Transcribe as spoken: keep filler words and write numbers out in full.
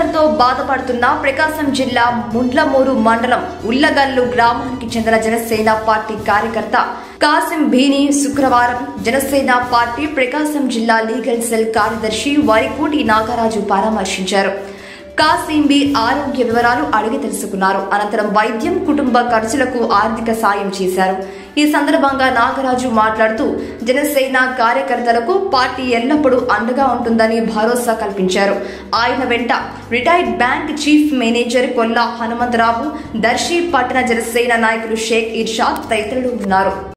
Cancer తో బాధపడుతున్న ప్రకాశం జిల్లా ముండ్లమూరు మండలం ఉల్లగల్లు గ్రామానికి చెందిన జనసేన పార్టీ కార్యకర్త కాసిం భీని శుక్రవారం జనసేన పార్టీ ప్రకాశం జిల్లా లీగల్ సెల్ కార్యదర్శి వరికోటి నాగరాజు పరామర్శించారు. కాసిం బి ఆరోగ్య వివరాలు అడిగి తెలుసుకున్నారు. అనంతరం వైద్యం, కుటుంబ ఖర్చులకు ఆర్థిక సాయం చేశారు. ఈ సందర్భంగా నాగరాజు మాట్లాడుతూ జనసేన కార్యకర్తలకు పార్టీ ఎల్లప్పుడూ అండగా ఉంటుందని భరోసా కల్పించారు. ఆయన వెంట retired bank chief manager Kolla Hanumantha Rao, Darsi పట్టణ జనసేన నాయకులు షేక్ ఇర్షాద్ తదితరులు ఉన్నారు.